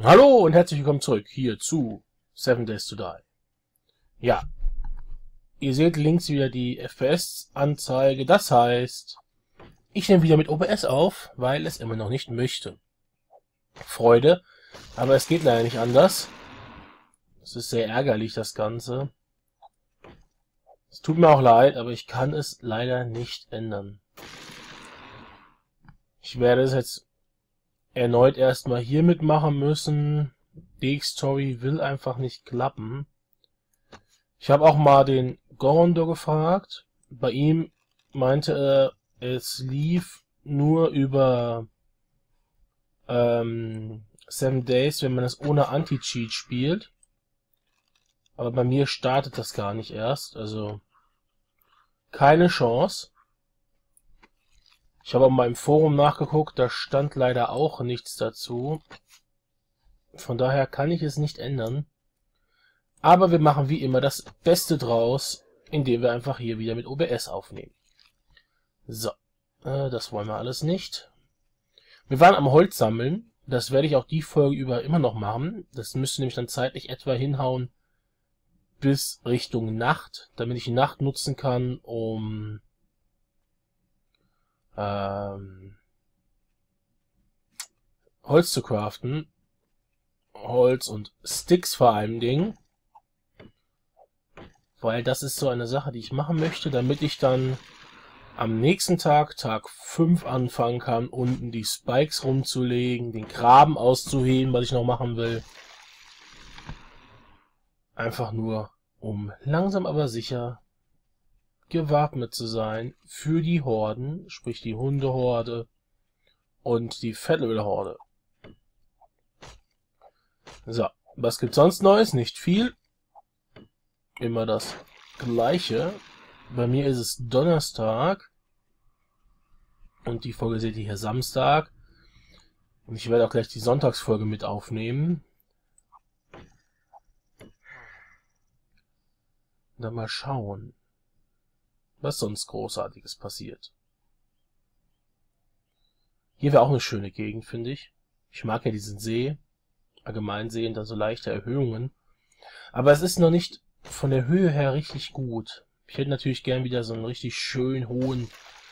Hallo und herzlich willkommen zurück hier zu Seven Days to Die. Ja, ihr seht links wieder die FPS-Anzeige. Das heißt, ich nehme wieder mit OBS auf, weil es immer noch nicht möchte. Freude, aber es geht leider nicht anders. Es ist sehr ärgerlich, das Ganze. Es tut mir auch leid, aber ich kann es leider nicht ändern. Ich werde es jetzt erneut erstmal hier mitmachen müssen. DxTory will einfach nicht klappen. Ich habe auch mal den Gorondor gefragt. Bei ihm meinte er, es lief nur über 7 Days, wenn man es ohne Anti-Cheat spielt. Aber bei mir startet das gar nicht erst. Also keine Chance. Ich habe auch mal im Forum nachgeguckt, da stand leider auch nichts dazu. Von daher kann ich es nicht ändern. Aber wir machen wie immer das Beste draus, indem wir einfach hier wieder mit OBS aufnehmen. So, das wollen wir alles nicht. Wir waren am Holz sammeln. Das werde ich auch die Folge über immer noch machen. Das müsste nämlich dann zeitlich etwa hinhauen bis Richtung Nacht, damit ich die Nacht nutzen kann, um Holz zu craften. Holz und Sticks vor allem Dingen. Weil das ist so eine Sache, die ich machen möchte, damit ich dann am nächsten Tag, Tag 5, anfangen kann, unten die Spikes rumzulegen, den Graben auszuheben, was ich noch machen will. Einfach nur, um langsam aber sicher gewappnet zu sein für die Horden, sprich die Hundehorde und die Federal-Horde. So, was gibt's sonst Neues? Nicht viel. Immer das Gleiche. Bei mir ist es Donnerstag. Und die Folge seht ihr hier Samstag. Und ich werde auch gleich die Sonntagsfolge mit aufnehmen. Dann mal schauen, was sonst Großartiges passiert. Hier wäre auch eine schöne Gegend, finde ich. Ich mag ja diesen See. Allgemein sehen da so leichte Erhöhungen. Aber es ist noch nicht von der Höhe her richtig gut. Ich hätte natürlich gern wieder so einen richtig schön hohen,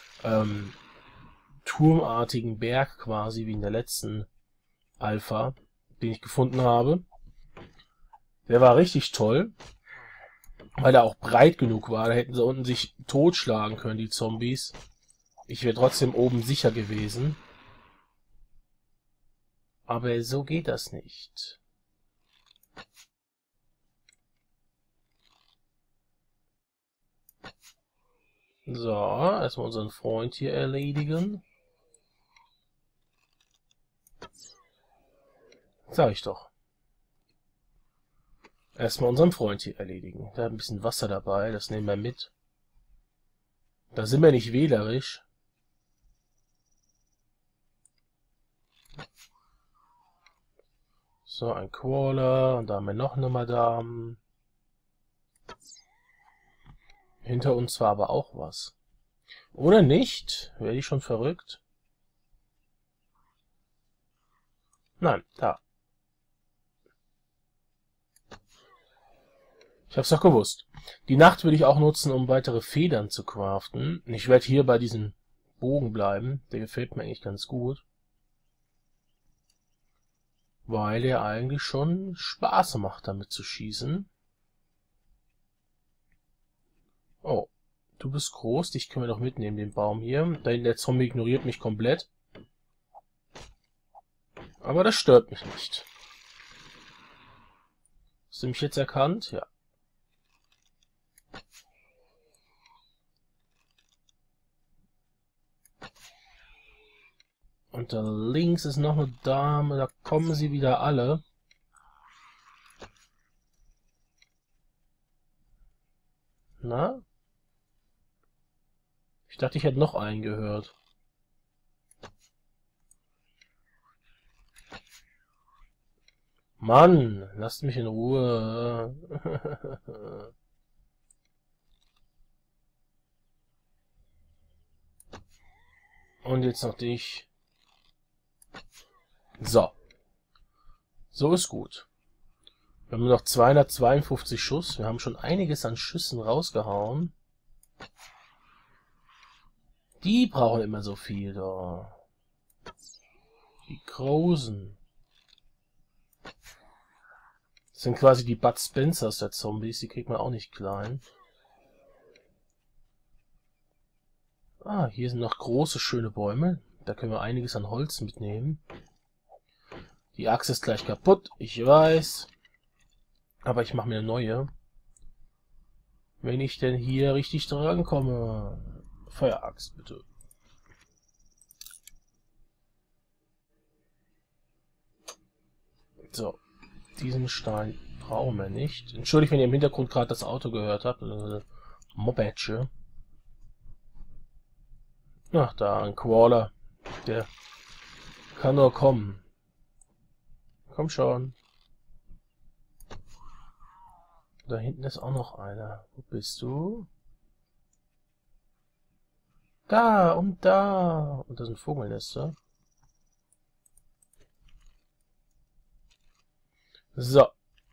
turmartigen Berg quasi, wie in der letzten Alpha, den ich gefunden habe. Der war richtig toll, weil er auch breit genug war. Da hätten sie unten sich totschlagen können, die Zombies. Ich wäre trotzdem oben sicher gewesen. Aber so geht das nicht. So, erstmal unseren Freund hier erledigen. Sag ich doch. Erstmal unseren Freund hier erledigen. Da hat ein bisschen Wasser dabei, das nehmen wir mit. Da sind wir nicht wählerisch. So, ein Crawler. Und da haben wir noch eine Madame. Hinter uns war aber auch was. Oder nicht? Werde ich schon verrückt? Nein, da. Ich hab's doch gewusst. Die Nacht will ich auch nutzen, um weitere Federn zu craften. Ich werde hier bei diesem Bogen bleiben. Der gefällt mir eigentlich ganz gut. Weil er eigentlich schon Spaß macht, damit zu schießen. Oh, du bist groß. Dich können wir doch mitnehmen, den Baum hier. Da hinten der Zombie ignoriert mich komplett. Aber das stört mich nicht. Hast du mich jetzt erkannt? Ja. Und da links ist noch eine Dame. Da kommen sie wieder alle. Na? Ich dachte, ich hätte noch einen gehört. Mann, lasst mich in Ruhe. Und jetzt noch dich. So. So ist gut. Wir haben nur noch 252 Schuss. Wir haben schon einiges an Schüssen rausgehauen. Die brauchen immer so viel da. Die Großen. Das sind quasi die Bud Spencers der Zombies. Die kriegt man auch nicht klein. Ah, hier sind noch große, schöne Bäume. Da können wir einiges an Holz mitnehmen. Die Axt ist gleich kaputt, ich weiß. Aber ich mache mir eine neue. Wenn ich denn hier richtig dran komme. Feueraxt, bitte. So. Diesen Stein brauchen wir nicht. Entschuldigt, wenn ihr im Hintergrund gerade das Auto gehört habt. Oder Mopedche. Ach, da, ein Crawler. Der kann nur kommen. Komm schon. Da hinten ist auch noch einer. Wo bist du? Da und da. Und da sind Vogelnester. So.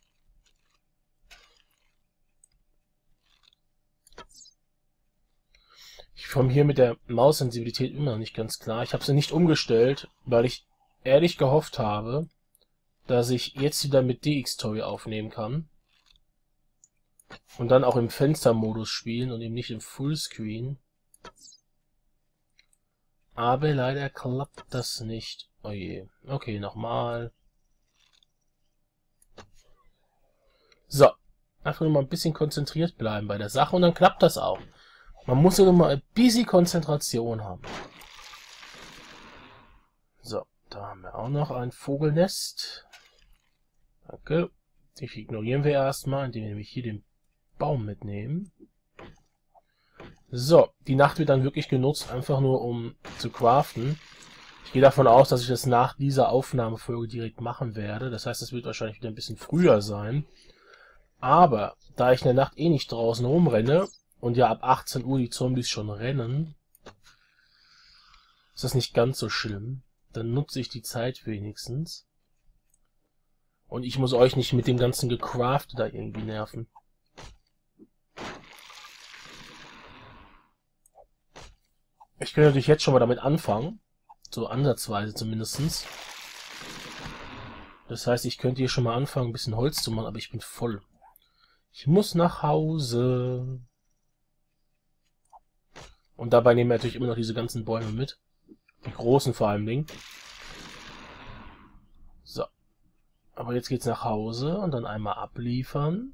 Ich komme hier mit der Maussensibilität immer noch nicht ganz klar. Ich habe sie nicht umgestellt, weil ich ehrlich gehofft habe, dass ich jetzt wieder mit DxToy aufnehmen kann. Und dann auch im Fenstermodus spielen und eben nicht im Fullscreen. Aber leider klappt das nicht. Oh je. Okay, nochmal. So. Einfach nur mal ein bisschen konzentriert bleiben bei der Sache und dann klappt das auch. Man muss ja nur mal ein bisschen Konzentration haben. So, da haben wir auch noch ein Vogelnest. Danke. Die ignorieren wir erstmal, indem wir nämlich hier den Baum mitnehmen. So, die Nacht wird dann wirklich genutzt, einfach nur um zu craften. Ich gehe davon aus, dass ich das nach dieser Aufnahmefolge direkt machen werde. Das heißt, es wird wahrscheinlich wieder ein bisschen früher sein. Aber, da ich in der Nacht eh nicht draußen rumrenne und ja ab 18 Uhr die Zombies schon rennen, ist das nicht ganz so schlimm. Dann nutze ich die Zeit wenigstens. Und ich muss euch nicht mit dem ganzen Gecrafte da irgendwie nerven. Ich könnte natürlich jetzt schon mal damit anfangen. So ansatzweise zumindestens. Das heißt, ich könnte hier schon mal anfangen, ein bisschen Holz zu machen, aber ich bin voll. Ich muss nach Hause. Und dabei nehmen wir natürlich immer noch diese ganzen Bäume mit. Die großen vor allem Dingen. So. Aber jetzt geht's nach Hause und dann einmal abliefern.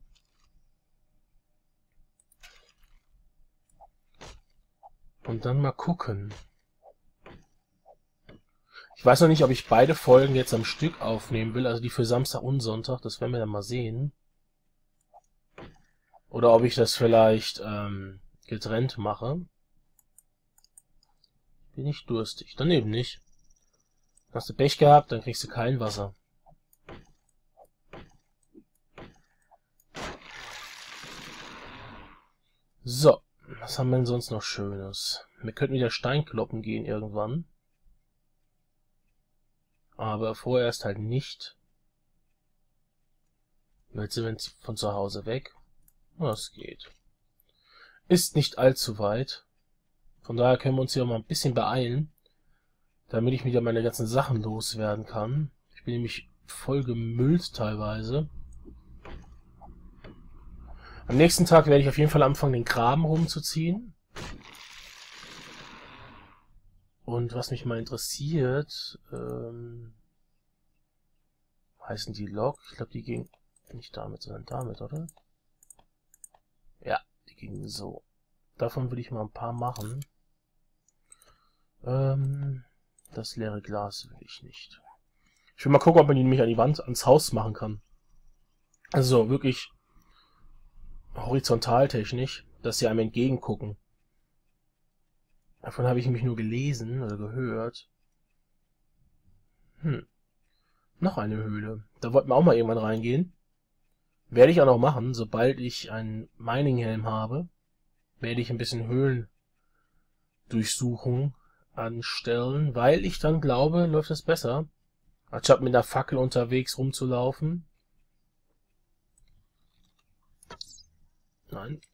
Und dann mal gucken. Ich weiß noch nicht, ob ich beide Folgen jetzt am Stück aufnehmen will, also die für Samstag und Sonntag, das werden wir dann mal sehen. Oder ob ich das vielleicht getrennt mache. Bin ich durstig. Dann eben nicht. Hast du Pech gehabt, dann kriegst du kein Wasser. So, was haben wir denn sonst noch Schönes? Wir könnten wieder Steinkloppen gehen irgendwann. Aber vorerst halt nicht. Jetzt sind wir von zu Hause weg. Das geht. Ist nicht allzu weit. Von daher können wir uns hier mal ein bisschen beeilen, damit ich wieder meine ganzen Sachen loswerden kann. Ich bin nämlich voll gemüllt teilweise. Am nächsten Tag werde ich auf jeden Fall anfangen, den Graben rumzuziehen. Und was mich mal interessiert, heißen die Lok? Ich glaube, die ging nicht damit, sondern damit, oder? Ja, die gingen so. Davon will ich mal ein paar machen. Das leere Glas will ich nicht. Ich will mal gucken, ob man die nämlich an die Wand, ans Haus machen kann. Also wirklich horizontaltechnisch, dass sie einem entgegengucken. Davon habe ich nämlich nur gelesen oder gehört. Noch eine Höhle. Da wollten wir auch mal irgendwann reingehen. Werde ich auch noch machen, sobald ich einen Mining-Helm habe. Werde ich ein bisschen Höhlendurchsuchung anstellen, weil ich dann glaube, läuft es besser, Anstatt mit einer Fackel unterwegs rumzulaufen. Nein.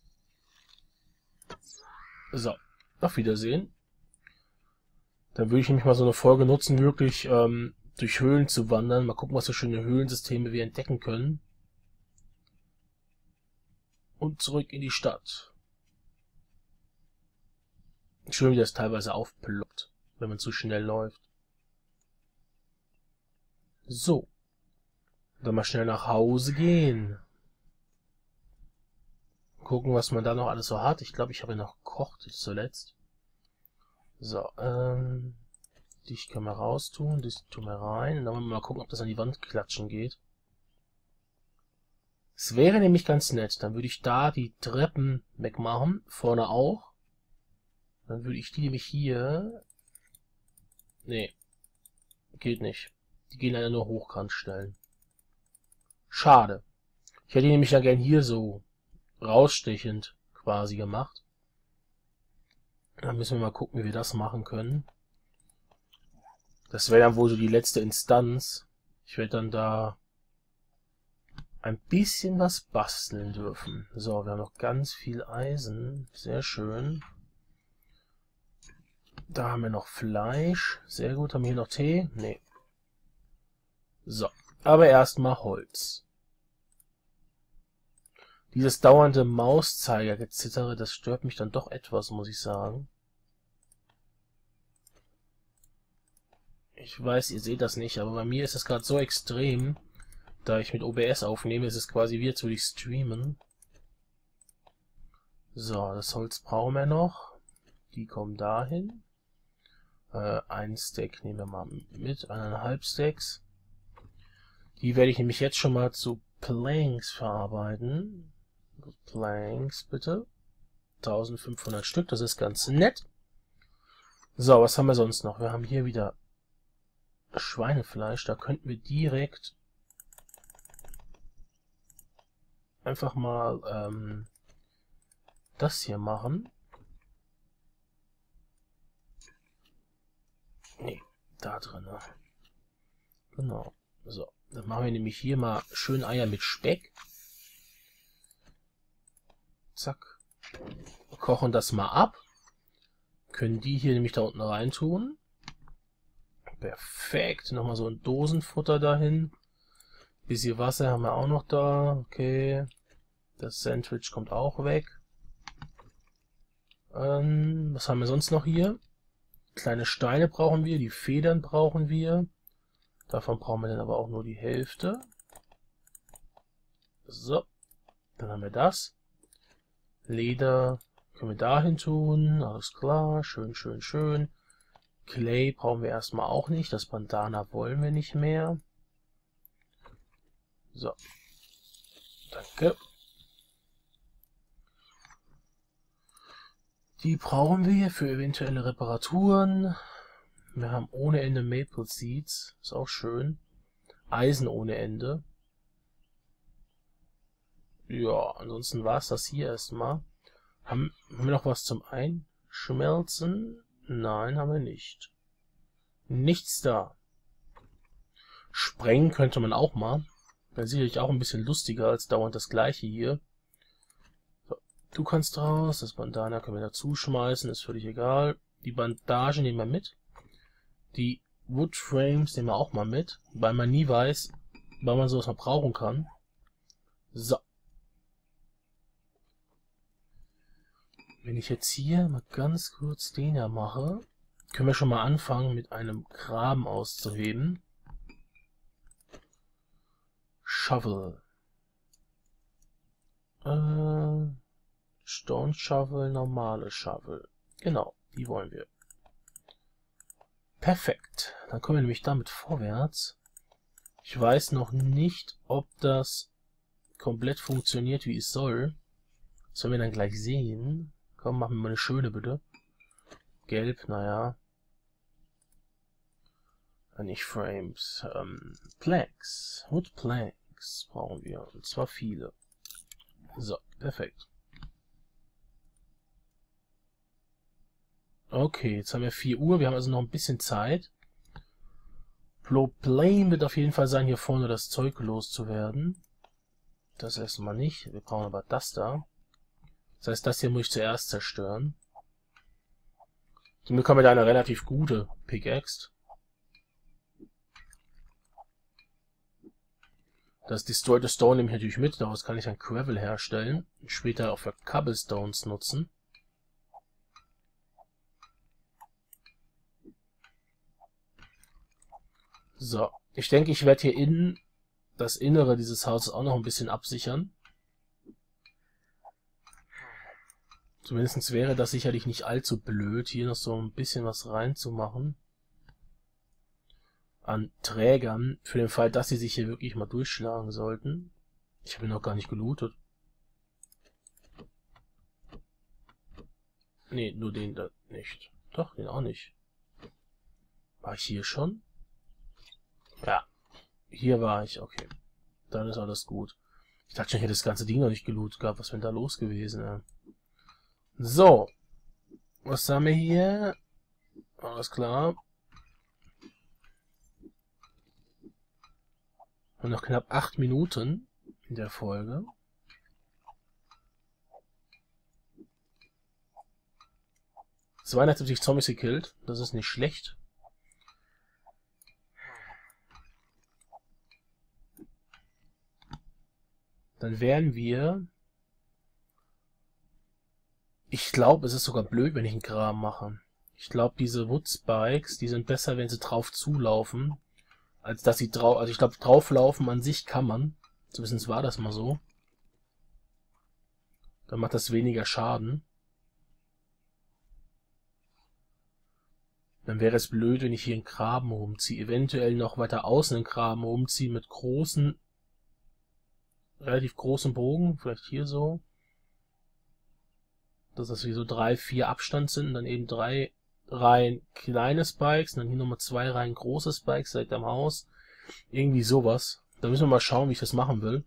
So, auf Wiedersehen. Dann würde ich nämlich mal so eine Folge nutzen, wirklich durch Höhlen zu wandern. Mal gucken, was für schöne Höhlensysteme wir entdecken können. Und zurück in die Stadt. Schön, wie das teilweise aufploppt, wenn man zu schnell läuft. So. Dann mal schnell nach Hause gehen. Gucken, was man da noch alles so hat. Ich glaube, ich habe noch gekocht zuletzt. So, dich können wir raustun, dich tun wir rein. Und dann wollen wir mal gucken, ob das an die Wand klatschen geht. Es wäre nämlich ganz nett. Dann würde ich da die Treppen wegmachen. Vorne auch. Dann würde ich die nämlich hier... Nee. Geht nicht. Die gehen leider nur hochkant stellen. Schade. Ich hätte die nämlich ja gern hier so rausstechend quasi gemacht. Dann müssen wir mal gucken, wie wir das machen können. Das wäre dann wohl so die letzte Instanz. Ich werde dann da ein bisschen was basteln dürfen. So, wir haben noch ganz viel Eisen. Sehr schön. Da haben wir noch Fleisch. Sehr gut. Haben wir hier noch Tee? Nee. So, aber erstmal Holz. Dieses dauernde Mauszeigergezittere, das stört mich dann doch etwas, muss ich sagen. Ich weiß, ihr seht das nicht, aber bei mir ist es gerade so extrem, da ich mit OBS aufnehme, ist es quasi wie jetzt würde ich streamen. So, das Holz brauchen wir noch. Die kommen dahin. Ein Stack nehmen wir mal mit, 1,5 Stacks. Die werde ich nämlich jetzt schon mal zu Planks verarbeiten. Planks bitte. 1500 Stück, das ist ganz nett. So, was haben wir sonst noch? Wir haben hier wieder Schweinefleisch, da könnten wir direkt einfach mal das hier machen. Nee, da drin. Genau. So, dann machen wir nämlich hier mal schön Eier mit Speck. Zack. Kochen das mal ab. Können die hier nämlich da unten rein tun. Perfekt. Nochmal so ein Dosenfutter dahin. Bisschen Wasser haben wir auch noch da. Okay. Das Sandwich kommt auch weg. Was haben wir sonst noch hier? Kleine Steine brauchen wir. Die Federn brauchen wir. Davon brauchen wir dann aber auch nur die Hälfte. So. Dann haben wir das. Leder können wir dahin tun. Alles klar. Schön, schön, schön. Clay brauchen wir erstmal auch nicht. Das Bandana wollen wir nicht mehr. So. Danke. Die brauchen wir für eventuelle Reparaturen. Wir haben ohne Ende Maple Seeds. Ist auch schön. Eisen ohne Ende. Ja, ansonsten war es das hier erstmal. Haben wir noch was zum Einschmelzen? Nein, haben wir nicht. Nichts da. Sprengen könnte man auch mal. Wäre sicherlich auch ein bisschen lustiger als dauernd das gleiche hier. So, du kannst raus. Das Bandana können wir dazu schmeißen. Ist völlig egal. Die Bandage nehmen wir mit. Die Wood Frames nehmen wir auch mal mit. Weil man nie weiß, wann man sowas mal brauchen kann. So. Wenn ich jetzt hier mal ganz kurz den hier mache, können wir schon mal anfangen mit einem Graben auszuheben. Shovel. Stone Shovel, normale Shovel. Genau, die wollen wir. Perfekt. Dann kommen wir nämlich damit vorwärts. Ich weiß noch nicht, ob das komplett funktioniert, wie es soll. Das werden wir dann gleich sehen. Komm, machen wir mal eine schöne bitte. Gelb, naja. Nicht Frames. Planks. Wood Planks brauchen wir. Und zwar viele. So, perfekt. Okay, jetzt haben wir 4 Uhr. Wir haben also noch ein bisschen Zeit. Problem wird auf jeden Fall sein, hier vorne das Zeug loszuwerden. Das erstmal nicht. Wir brauchen aber das da. Das heißt, das hier muss ich zuerst zerstören. Somit kommen wir da eine relativ gute Pickaxe. Das Destroyed Stone nehme ich natürlich mit. Daraus kann ich dann Gravel herstellen. Und später auch für Cobblestones nutzen. So. Ich denke, ich werde hier innen das Innere dieses Hauses auch noch ein bisschen absichern. Zumindest wäre das sicherlich nicht allzu blöd, hier noch so ein bisschen was reinzumachen. An Trägern, für den Fall, dass sie sich hier wirklich mal durchschlagen sollten. Ich habe ihn noch gar nicht gelootet. Nee, nur den da nicht. Doch, den auch nicht. War ich hier schon? Ja, hier war ich, okay. Dann ist alles gut. Ich dachte schon, ich hätte das ganze Ding noch nicht gelootet gehabt. Was wäre da los gewesen, ja? So. Was haben wir hier? Alles klar. Und noch knapp 8 Minuten in der Folge. Es waren natürlich Zombies gekillt. Das ist nicht schlecht. Dann wären wir... Ich glaube, es ist sogar blöd, wenn ich einen Kram mache. Ich glaube, diese Woodspikes, die sind besser, wenn sie drauf zulaufen, als dass sie drauf... Also ich glaube, drauflaufen an sich kann man. Zumindest war das mal so. Dann macht das weniger Schaden. Dann wäre es blöd, wenn ich hier einen Graben rumziehe. Eventuell noch weiter außen einen Graben rumziehe mit großen... relativ großen Bogen. Vielleicht hier so. Dass das wie so 3, 4 Abstand sind und dann eben 3 Reihen kleine Spikes und dann hier nochmal 2 Reihen große Spikes direkt am Haus. Irgendwie sowas. Da müssen wir mal schauen, wie ich das machen will.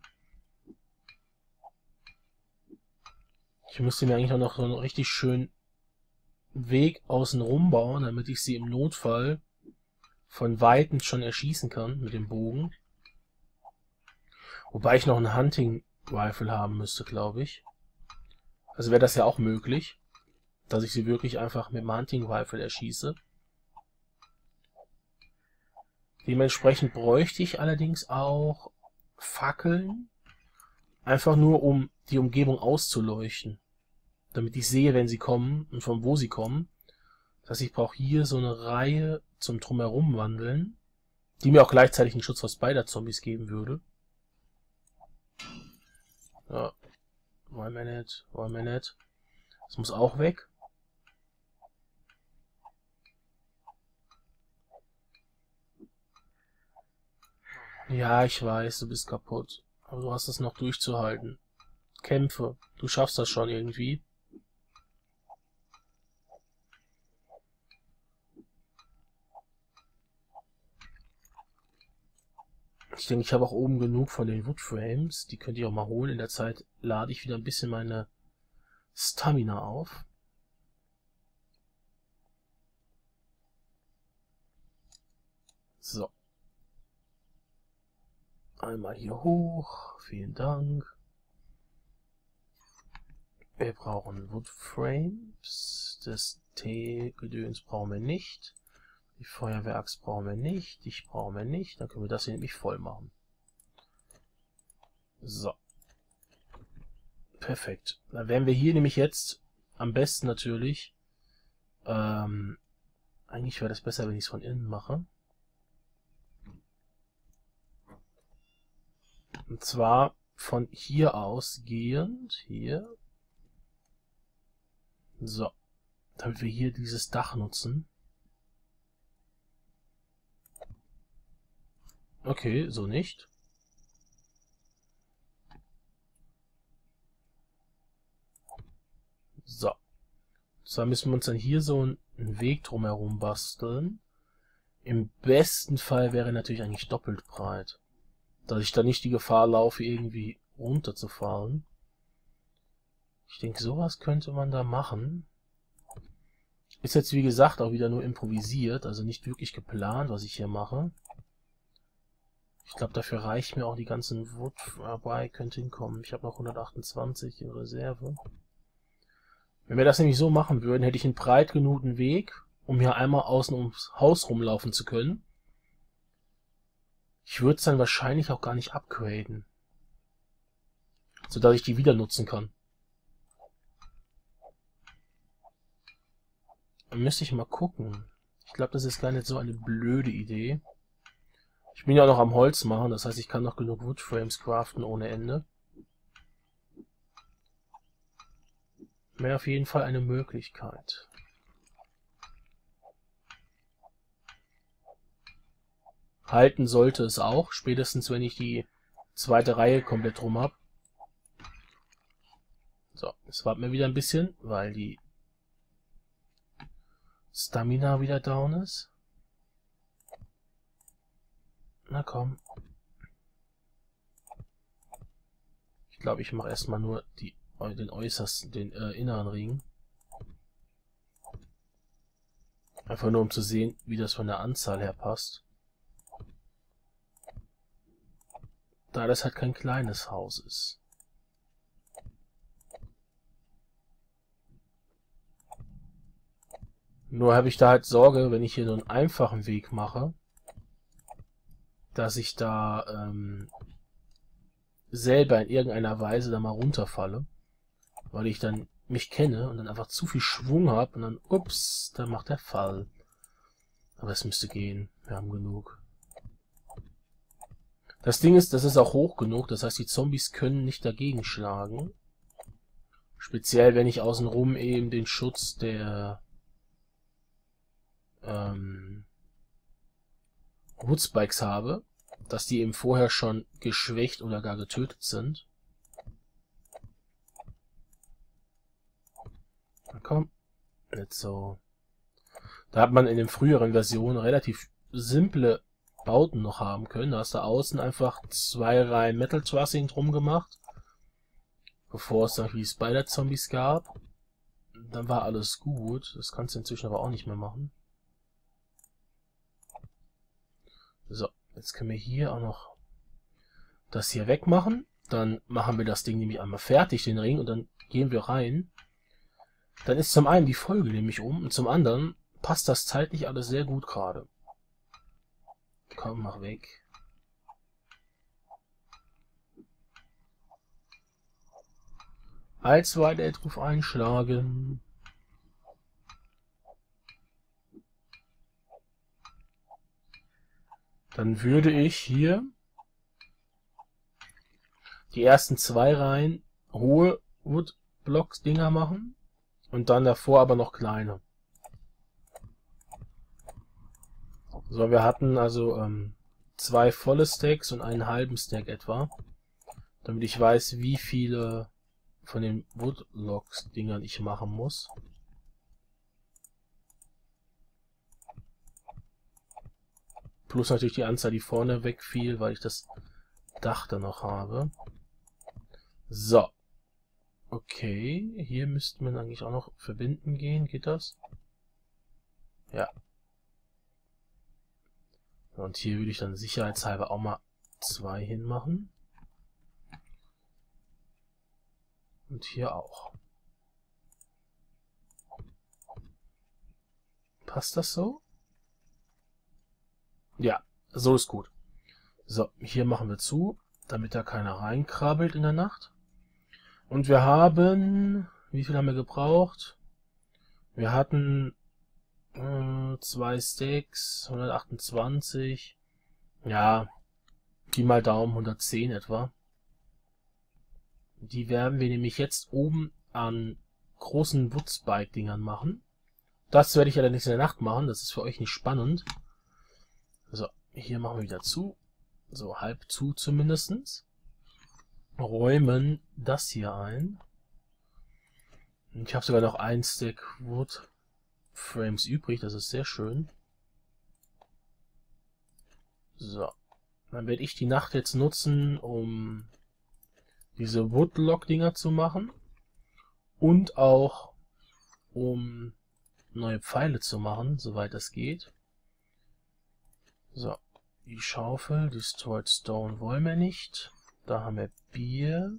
Ich müsste mir eigentlich auch noch so einen richtig schönen Weg außen rum bauen, damit ich sie im Notfall von Weitem schon erschießen kann mit dem Bogen. Wobei ich noch einen Hunting Rifle haben müsste, glaube ich. Also wäre das ja auch möglich, dass ich sie wirklich einfach mit dem Hunting Rifle erschieße. Dementsprechend bräuchte ich allerdings auch Fackeln, einfach nur um die Umgebung auszuleuchten, damit ich sehe, wenn sie kommen und von wo sie kommen. Das heißt, ich brauche hier so eine Reihe zum Drumherum wandeln, die mir auch gleichzeitig einen Schutz vor Spider-Zombies geben würde. Ja. Wollen wir nicht, wollen wir nicht. Das muss auch weg. Ja, ich weiß, du bist kaputt. Aber du hast es noch durchzuhalten. Kämpfe. Du schaffst das schon irgendwie. Ich denke, ich habe auch oben genug von den Woodframes. Die könnte ich auch mal holen. In der Zeit lade ich wieder ein bisschen meine Stamina auf. So. Einmal hier hoch. Vielen Dank. Wir brauchen Woodframes. Das T-Gedöns brauchen wir nicht. Die Feuerwerks brauchen wir nicht. Dich brauchen wir nicht. Dann können wir das hier nämlich voll machen. So. Perfekt. Dann werden wir hier nämlich jetzt am besten natürlich... eigentlich wäre das besser, wenn ich es von innen mache. Und zwar von hier aus gehend. Hier. So. Damit wir hier dieses Dach nutzen. Okay, so nicht. So. So müssen wir uns dann hier so einen Weg drumherum basteln. Im besten Fall wäre natürlich eigentlich doppelt breit. Dass ich da nicht die Gefahr laufe, irgendwie runterzufahren. Ich denke, sowas könnte man da machen. Ist jetzt wie gesagt auch wieder nur improvisiert, also nicht wirklich geplant, was ich hier mache. Ich glaube, dafür reicht mir auch die ganzen Wood. Wobei, könnte hinkommen. Ich habe noch 128 in Reserve. Wenn wir das nämlich so machen würden, hätte ich einen breit genugen Weg, um hier einmal außen ums Haus rumlaufen zu können. Ich würde es dann wahrscheinlich auch gar nicht upgraden, sodass ich die wieder nutzen kann. Dann müsste ich mal gucken. Ich glaube, das ist gar nicht so eine blöde Idee. Ich bin ja auch noch am Holz machen, das heißt, ich kann noch genug Woodframes craften ohne Ende. Wäre auf jeden Fall eine Möglichkeit. Halten sollte es auch, spätestens wenn ich die zweite Reihe komplett rum habe. So, jetzt warten wir wieder ein bisschen, weil die Stamina wieder down ist. Na komm. Ich glaube, ich mache erstmal nur den äußersten, den inneren Ring. Einfach nur um zu sehen, wie das von der Anzahl her passt. Da das halt kein kleines Haus ist. Nur habe ich da halt Sorge, wenn ich hier nur einen einfachen Weg mache, dass ich da selber in irgendeiner Weise da mal runterfalle, weil ich dann mich kenne und dann einfach zu viel Schwung habe und dann, ups, dann macht der Fall. Aber es müsste gehen, wir haben genug. Das Ding ist, das ist auch hoch genug, das heißt, die Zombies können nicht dagegen schlagen. Speziell, wenn ich außenrum eben den Schutz der Woodspikes habe, dass die eben vorher schon geschwächt oder gar getötet sind. Na komm, nicht so. Da hat man in den früheren Versionen relativ simple Bauten noch haben können. Da hast du außen einfach 2 Reihen Metal Trussing drum gemacht, bevor es noch die Spider-Zombies gab. Dann war alles gut. Das kannst du inzwischen aber auch nicht mehr machen. So, jetzt können wir hier auch noch das hier wegmachen. Dann machen wir das Ding nämlich einmal fertig, den Ring, und dann gehen wir rein. Dann ist zum einen die Folge nämlich um und zum anderen passt das zeitlich alles sehr gut gerade. Komm, mach weg. Als weiter drauf einschlagen. Dann würde ich hier die ersten 2 Reihen hohe Woodblocks-Dinger machen und dann davor aber noch kleine. So, wir hatten also 2 volle Stacks und einen halben Stack etwa, damit ich weiß, wie viele von den Woodblocks-Dingern ich machen muss. Plus natürlich die Anzahl, die vorne wegfiel, weil ich das Dach da noch habe. So. Okay, hier müsste man eigentlich auch noch verbinden gehen. Geht das? Ja. Und hier würde ich dann sicherheitshalber auch mal 2 hinmachen. Und hier auch. Passt das so? Ja, so ist gut. So, hier machen wir zu, damit da keiner reinkrabbelt in der Nacht. Und wir haben... Wie viel haben wir gebraucht? Wir hatten 2 Stacks, 128. Ja, Pi mal Daumen, 110 etwa. Die werden wir nämlich jetzt oben an großen Woodspike-Dingern machen. Das werde ich allerdings in der Nacht machen, das ist für euch nicht spannend. So, hier machen wir wieder zu. So, halb zu zumindest. Räumen das hier ein. Und ich habe sogar noch 1 Stack Wood Frames übrig, das ist sehr schön. So, dann werde ich die Nacht jetzt nutzen, um diese Woodlock-Dinger zu machen. Und auch, um neue Pfeile zu machen, soweit das geht. So, Die Schaufel, Destroyed Stone wollen wir nicht. Da haben wir Bier.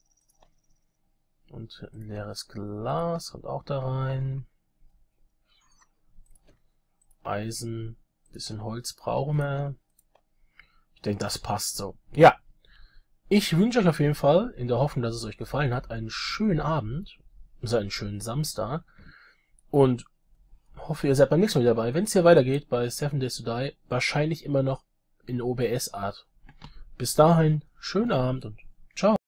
Und ein leeres Glas kommt auch da rein. Eisen, bisschen Holz brauchen wir. Ich denke, das passt so. Ja, ich wünsche euch auf jeden Fall, in der Hoffnung, dass es euch gefallen hat, einen schönen Abend, also einen schönen Samstag. Und hoffe, ihr seid beim nächsten Mal dabei, wenn es hier weitergeht bei 7 Days to Die, wahrscheinlich immer noch in OBS-Art. Bis dahin, schönen Abend und ciao.